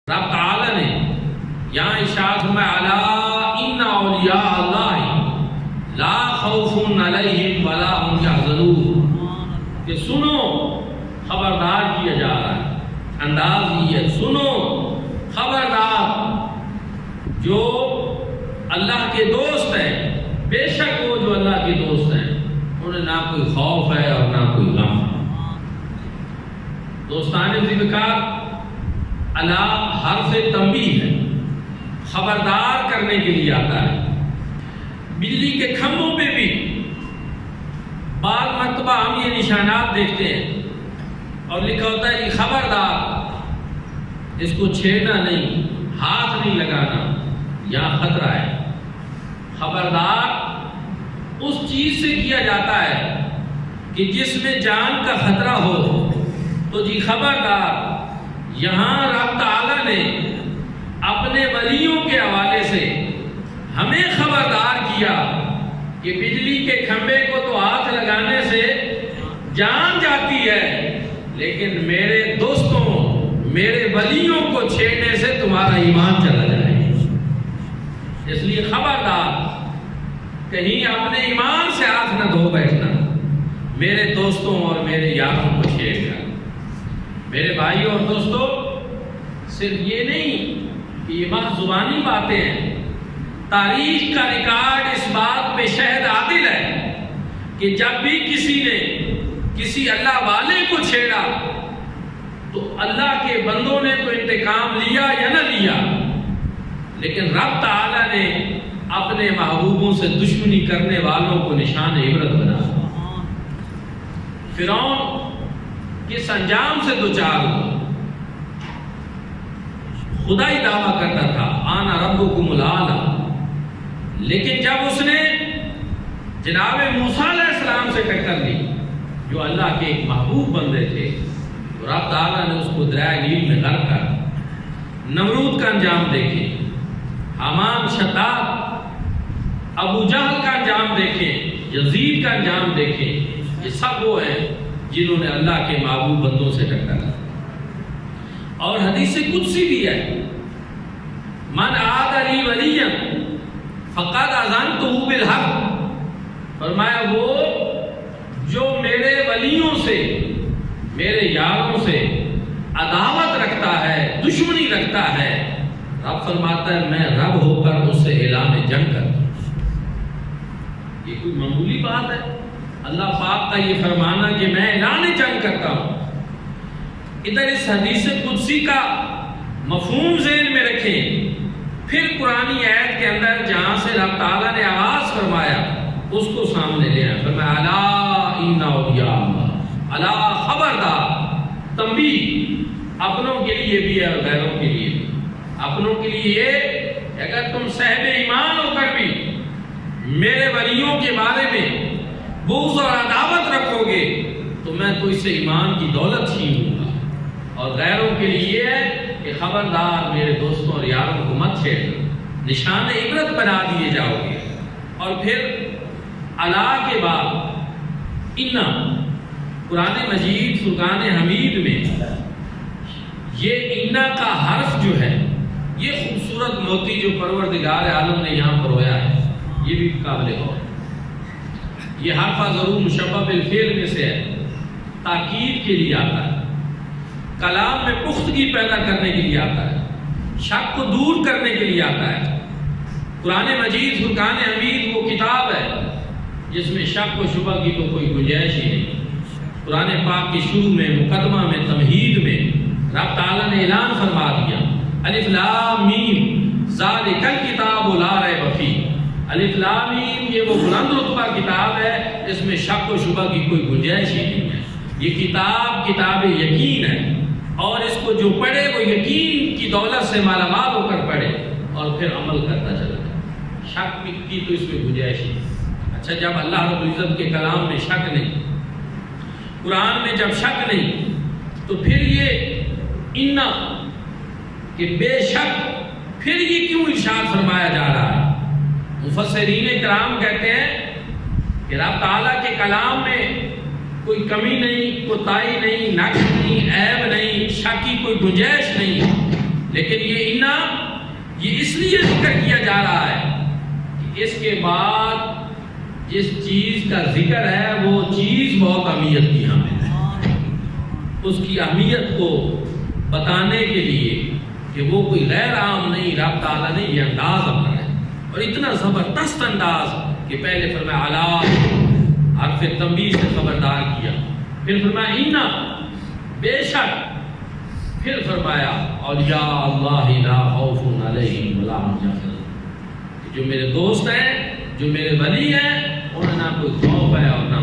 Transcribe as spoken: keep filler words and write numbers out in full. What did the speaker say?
رب تعالی نے یہاں ارشاد فرمایا الا ان اولیاء اللہ لا خوف علیہم ولا هم یحزنون، کہ سنو، خبردار کیا جا رہا ہے، انداز یہ ہے، سنو خبردار، جو اللہ کے دوست ہیں، بے شک وہ جو اللہ کے دوست ہیں انہیں نہ کوئی خوف ہے اور نہ کوئی غم ہے۔ دوستان ذکر اللہ حرف تنبیہ ہے، خبردار کرنے کے لیے آتا ہے۔ بجلی کے کھمبوں پہ بھی بعض مرتبہ ہم یہ نشانات دیکھتے ہیں اور لکھا ہوتا ہے کہ خبردار، اس کو چھیڑنا نہیں، ہاتھ نہیں لگانا، یہاں خطرہ ہے۔ خبردار اس چیز سے کیا جاتا ہے کہ جس میں جان کا خطرہ ہو، تو جی خبردار، یہاں رب تعالیٰ نے اپنے ولیوں کے حوالے سے ہمیں خبردار کیا کہ بجلی کے کھمبے کو تو ہاتھ لگانے سے جان جاتی ہے، لیکن میرے دوستوں، میرے ولیوں کو چھیڑنے سے تمہارا ایمان چلا جائے۔ اس لیے خبردار، کہیں اپنے ایمان سے ہاتھ نہ دھو بیٹھنا، میرے دوستوں اور میرے یاروں کو چھیڑ کر۔ میرے بھائیوں اور دوستوں، صرف یہ نہیں کہ یہ محض زبانی باتیں ہیں، تاریخ کا ریکارڈ اس بات پہ شاہد عادل ہے کہ جب بھی کسی نے کسی اللہ والے کو چھیڑا تو اللہ کے بندوں نے تو انتقام لیا یا نہ لیا، لیکن رب تعالیٰ نے اپنے محبوبوں سے دشمنی کرنے والوں کو نشان عبرت بنا۔ فرعون کس انجام سے دوچار ہوا؟ خدا ہی دعویٰ کرتا تھا آنا ربکم الاعلی، لیکن جب اس نے جناب موسیٰ علیہ السلام سے ٹکر لی جو اللہ کے ایک محبوب بندے تھے، تو رب تعالیٰ نے اس کو دریائے نیل میں غرق کر۔ نمرود کا انجام دیکھیں، حامان، شتاب، ابو جہل کا انجام دیکھیں، یزید کا انجام دیکھیں، یہ سب وہ ہیں جنہوں نے اللہ کے محبوب بندوں سے ٹکر لی۔ اور حدیث قدسی بھی ہے، من عاد لی ولیا فقد اذنتہ بالحق، فرمایا وہ جو میرے ولیوں سے، میرے یاروں سے عداوت رکھتا ہے، دشمنی رکھتا ہے، رب فرماتا ہے میں رب ہو کر اس سے اعلان جنگ کرتا ہوں۔ یہ کوئی معمولی بات ہے؟ اللہ پاک کا یہ فرمانا کہ میں اعلان جنگ کرتا ہوں۔ ادھر اس حدیث قدسی کا مفہوم ذہن میں رکھیں، پھر قرآنی آیت کے اندر جہاں سے رب تعالیٰ نے آغاز فرمایا اس کو سامنے لے آیا، فرمایا الا ان اولیاء اللہ، الا خبردار، تنبیہ اپنوں کے لیے بھی ہے اور غیروں کے لیے بھی۔ اپنوں کے لیے یہ کہ اگر تم صاحب ایمان ہو کر بھی میرے ولیوں کے بارے میں بغض اور عداوت رکھو گے تو میں تو اس سے ایمان کی دولت چھین لوں گا۔ اور غیروں کے لیے یہ ہے کہ خبردار، میرے دوستوں اور یاروں کو مت چھیڑنا، نشان عبرت بنا دیے جاؤ گے۔ اور پھر اللہ کے بعد انا، قرآن مجید فرقان حمید میں یہ انا کا حرف جو ہے، یہ خوبصورت موتی جو پروردگار عالم نے یہاں پرویا ہے، یہ بھی قابل غور۔ یہ حرف ضرور مشبہ بالفعل میں سے ہے، تاکید کے لیے آتا ہے، کلام میں پختگی پیدا کرنے کے لیے آتا ہے، شک کو دور کرنے کے لیے آتا ہے۔ قرآن مجید فرقان حمید وہ کتاب ہے جس میں شک و شبہ کی تو کوئی گنجائش ہی نہیں۔ قرآن پاک کے شروع میں، مقدمہ میں، تمہید میں رب تعالیٰ نے اعلان فرما دیا الف لام میم ذالک الکتاب لا ریب فیہ۔ الف لام میم یہ وہ بلند رتبہ کتاب ہے جس میں شک و شبہ کی کوئی گنجائش ہی نہیں ہے۔ یہ کتاب کتاب یقین ہے، اور اس کو جو پڑھے وہ یقین کی دولت سے مالا مال ہو کر پڑھے اور پھر عمل کرتا چلا جائے۔ شک کی تو اس میں گنجائش ہے۔ اچھا، جب اللہ رب العزت کے کلام میں شک نہیں، قرآن میں جب شک نہیں، تو پھر یہ انا کہ بے شک، پھر یہ کیوں ارشاد فرمایا جا رہا ہے؟ مفسرین کرام کہتے ہیں کہ رب تعالیٰ کے کلام میں کوئی کمی نہیں، کوتاہی نہیں، نقص نہیں، عیب نہیں، شک کی کوئی گنجائش نہیں، لیکن یہ انا یہ اس لیے ذکر کیا جا رہا ہے کہ اس کے بعد جس چیز کا ذکر ہے وہ چیز بہت اہمیت کی حامل ہے، اس کی اہمیت کو بتانے کے لیے کہ وہ کوئی غیر عام نہیں، رب تعالیٰ نے یہ انداز اپنا ہے اور اتنا زبردست انداز کہ پہلے فرمایا علا حرف تنبیہ سے خبردار کیا، پھر فرمایا انا بے شک، پھر فرمایا اولیاء اللہ لا خوف علیہم ولا هم يحزنون، جو میرے دوست ہیں، جو میرے ولی ہیں، انہیں نہ کوئی خوف ہے اور نہ